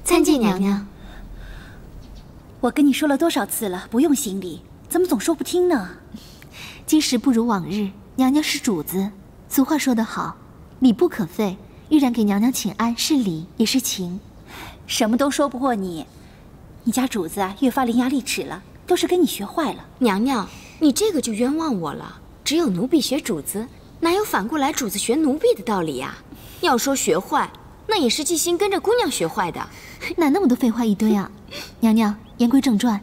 参见娘娘。 我跟你说了多少次了，不用行礼，怎么总说不听呢？ 今时不如往日，娘娘是主子。俗话说得好，礼不可废。玉然给娘娘请安，是礼也是情。 什么都说不过你，你家主子啊，越发伶牙俐齿了，都是跟你学坏了。 娘娘，你这个就冤枉我了。只有奴婢学主子，哪有反过来主子学奴婢的道理呀？要说学坏，那也是季心跟着姑娘学坏的。 哪那么多废话一堆啊！娘娘，言归正传。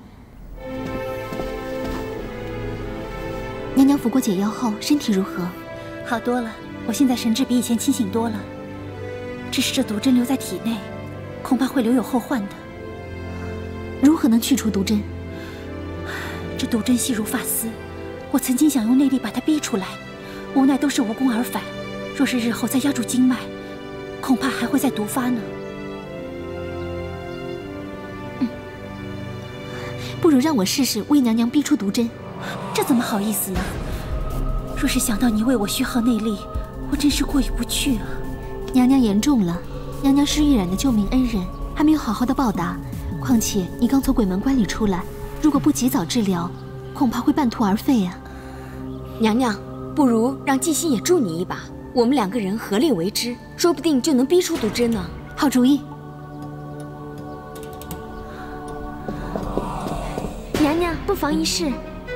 娘娘服过解药后，身体如何？ 好多了，我现在神志比以前清醒多了。只是这毒针留在体内，恐怕会留有后患的。 如何能去除毒针？ 这毒针细如发丝，我曾经想用内力把它逼出来，无奈都是无功而返。若是日后再压住经脉，恐怕还会再毒发呢。 不如让我试试为娘娘逼出毒针。 这怎么好意思呢？若是想到你为我虚耗内力，我真是过意不去啊。 娘娘言重了，娘娘是玉染的救命恩人，还没有好好的报答。况且你刚从鬼门关里出来，如果不及早治疗，恐怕会半途而废啊。 娘娘，不如让季心也助你一把，我们2个人合力为之，说不定就能逼出毒针呢。 好主意。 娘娘，不妨一试。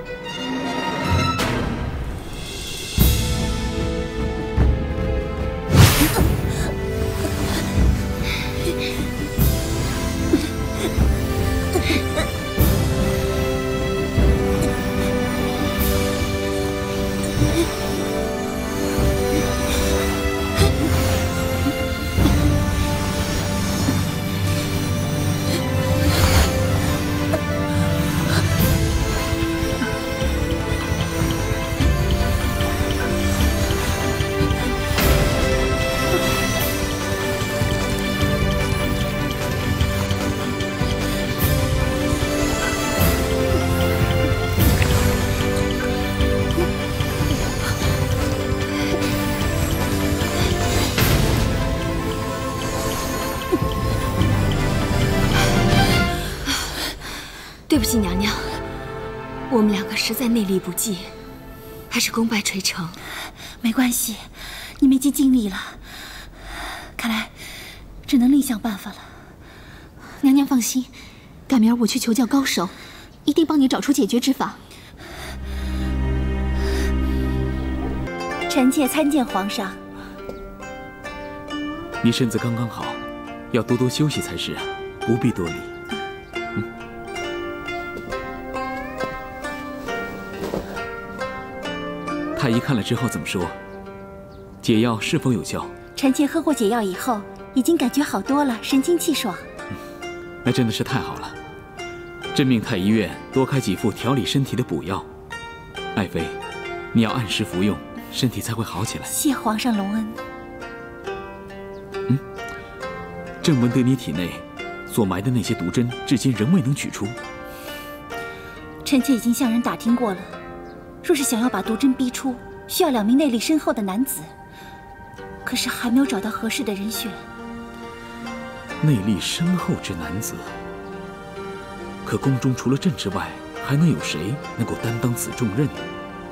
对不起，娘娘，我们2个实在内力不济，还是功败垂成。 没关系，你们已经尽力了，看来只能另想办法了。 娘娘放心，改明儿我去求教高手，一定帮你找出解决之法。 臣妾参见皇上。 你身子刚刚好，要多多休息才是啊，不必多礼。太医看了之后怎么说？解药是否有效？ 臣妾喝过解药以后，已经感觉好多了，神清气爽。 那真的是太好了。朕命太医院多开几副调理身体的补药。爱妃，你要按时服用，身体才会好起来。 谢皇上隆恩。 朕闻得你体内所埋的那些毒针，至今仍未能取出。 臣妾已经向人打听过了。若是想要把毒针逼出，需要2名内力深厚的男子，可是还没有找到合适的人选。 内力深厚之男子，可宫中除了朕之外，还能有谁能够担当此重任呢？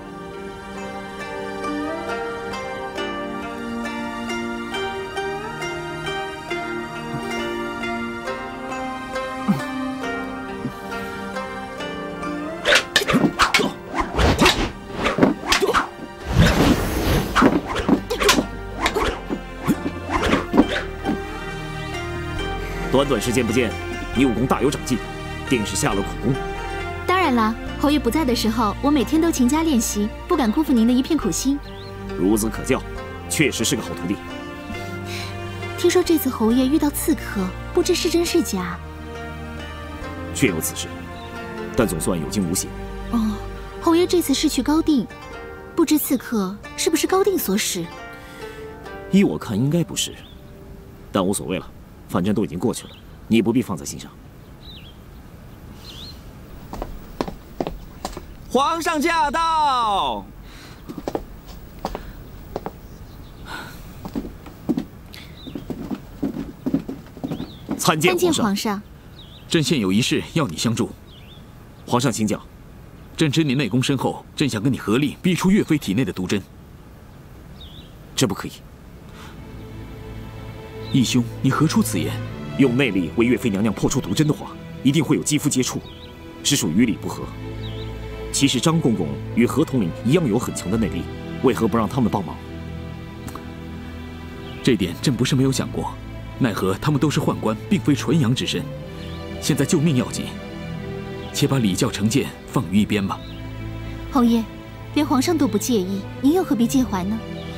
短短时间不见，你武功大有长进，定是下了苦功。 当然了，侯爷不在的时候，我每天都勤加练习，不敢辜负您的一片苦心。 孺子可教，确实是个好徒弟。 听说这次侯爷遇到刺客，不知是真是假。 确有此事，但总算有惊无险。 哦，侯爷这次是去高定，不知刺客是不是高定所使？ 依我看，应该不是，但无所谓了。反正都已经过去了，你不必放在心上。 皇上驾到！ 参见皇上。 朕现有一事要你相助。 皇上请讲。 朕知您内功深厚，朕想跟你合力逼出岳飞体内的毒针。 这不可以。 义兄，你何出此言？ 用内力为岳飞娘娘破出毒针的话，一定会有肌肤接触，是属于理不合。其实张公公与何统领一样有很强的内力，为何不让他们帮忙？ 这点朕不是没有想过，奈何他们都是宦官，并非纯阳之身。现在救命要紧，且把礼教成见放于一边吧。 侯爷，连皇上都不介意，您又何必介怀呢？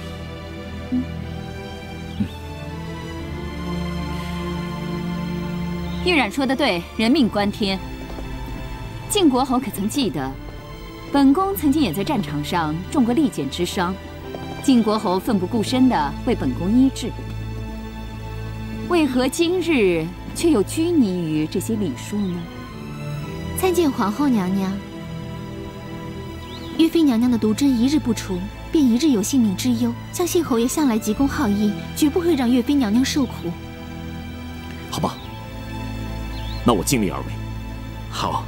玉冉说的对，人命关天。晋国侯可曾记得，本宫曾经也在战场上中过利剑之伤，晋国侯奋不顾身地为本宫医治，为何今日却又拘泥于这些礼数呢？ 参见皇后娘娘。岳飞娘娘的毒针一日不除，便一日有性命之忧。相信侯爷向来急公好义，绝不会让岳飞娘娘受苦。 好吧，那我尽力而为。 好。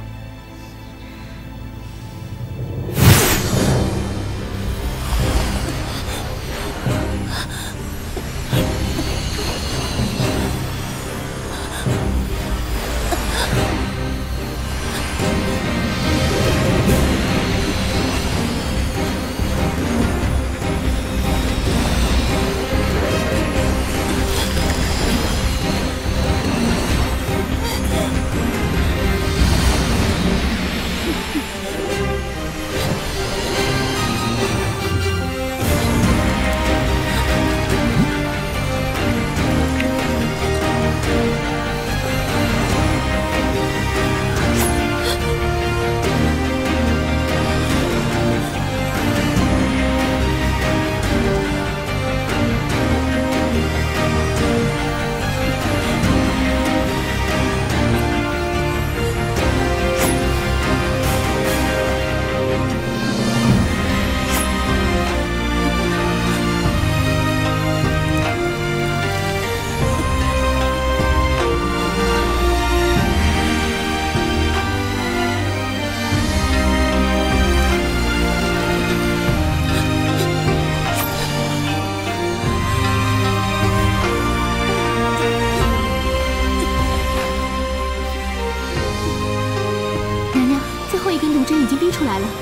出来了。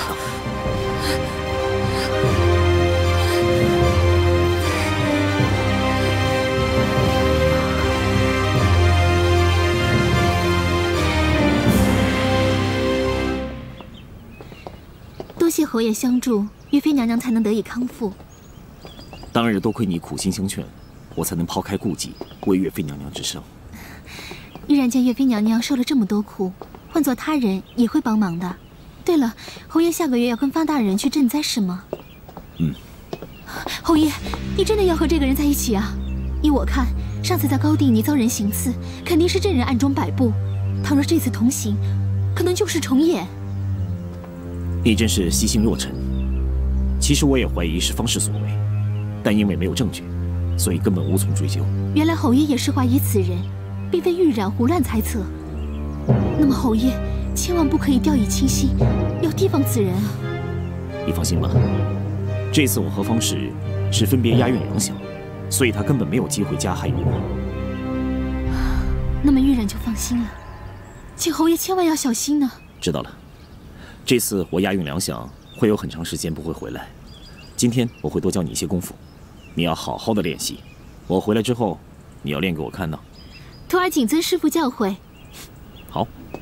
多谢侯爷相助，岳飞娘娘才能得以康复。 当日多亏你苦心相劝，我才能抛开顾忌，为岳飞娘娘之生。 依然见岳飞娘娘受了这么多苦，换做他人也会帮忙的。对了，侯爷下个月要跟方大人去赈灾是吗？ 嗯。 侯爷，你真的要和这个人在一起啊？依我看，上次在高地你遭人行刺，肯定是这人暗中摆布。倘若这次同行，可能就是重演。 你真是惜心若尘。其实我也怀疑是方氏所为，但因为没有证据，所以根本无从追究。 原来侯爷也是怀疑此人，并非玉冉胡乱猜测。那么侯爷千万不可以掉以轻心，要提防此人啊！ 你放心吧，这次我和方氏是分别押运粮饷，所以他根本没有机会加害于我。 那么玉冉就放心了，请侯爷千万要小心呢。 知道了，这次我押运粮饷会有很长时间不会回来，今天我会多教你一些功夫，你要好好的练习。我回来之后，你要练给我看呢。 徒儿谨遵师父教诲。 好。